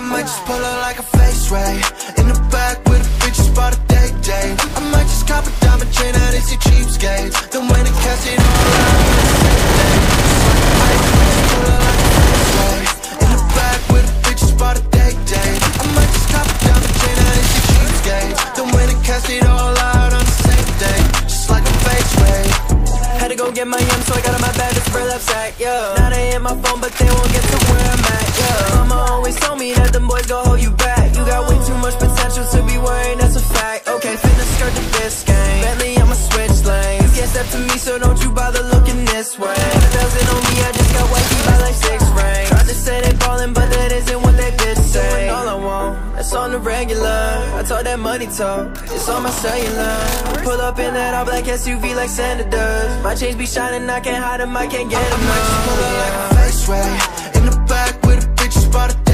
might just pull out like a face ray. In the back with a bitch, spot a day. I might just cop a diamond chain out, it's a cheapskate. Then when it cash it all out in the same day. I might just pull out like a face ray. In the back with a bitch, spot a day. I might just cop a diamond chain out, it's a cheapskate. Then when it cash it all out on the same day. Just like a face ray. Had to go get my M, so I got on my bag, just burlap sack, yeah. Now they hit my phone, but they won't get to where I'm at, yeah. Mama always told me that them boys gon' hold you back. You got way too much potential to be worrying, that's a fact. Okay, finna skirt the this game. Bentley, I'ma switch lanes. You can't step to me, so don't you bother looking this way. 1,000 on me, I just got wifey by like 6 rings. Tried to say they ballin', but that isn't what they bitch say. All I want, that's on the regular. I talk that money talk, it's on my cellular. Pull up in that all black SUV like Santa does. My chains be shining, I can't hide them, I can't get enough. I might just pull out like a face ray. In the back with a bitch, spot a